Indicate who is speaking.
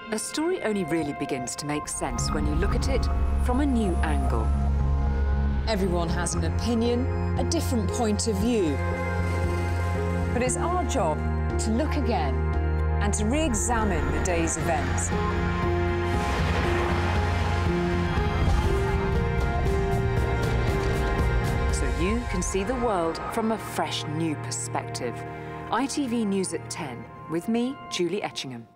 Speaker 1: A story only really begins to make sense when you look at it from a new angle.
Speaker 2: Everyone has an opinion, a different point of view. But it's our job to look again and to re-examine the day's events.
Speaker 1: So you can see the world from a fresh new perspective. ITV News at 10, with me, Julie Etchingham.